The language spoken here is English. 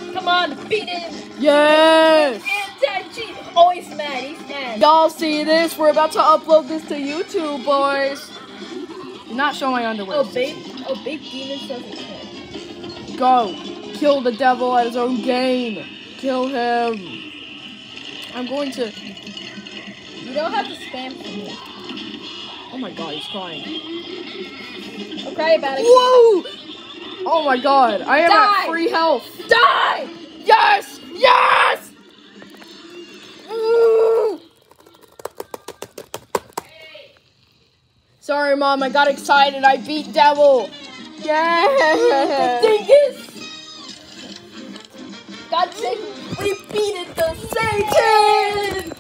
Come on, beat him. Yes. Oh, he's mad. He's mad. Y'all see this? We're about to upload this to YouTube, boys. Do not show my underwear. Oh, big demon doesn't care. Go. Kill the devil at his own game. Kill him. I'm going to... You don't have to spam for me. Oh my god, he's crying. I'll cry about it. Whoa! Oh my god, I am Die! at free health. Die! Yes! Yes! Sorry, Mom, I got excited. I beat Devil. Yeah! Dingus! God save, we beat it, the Satan!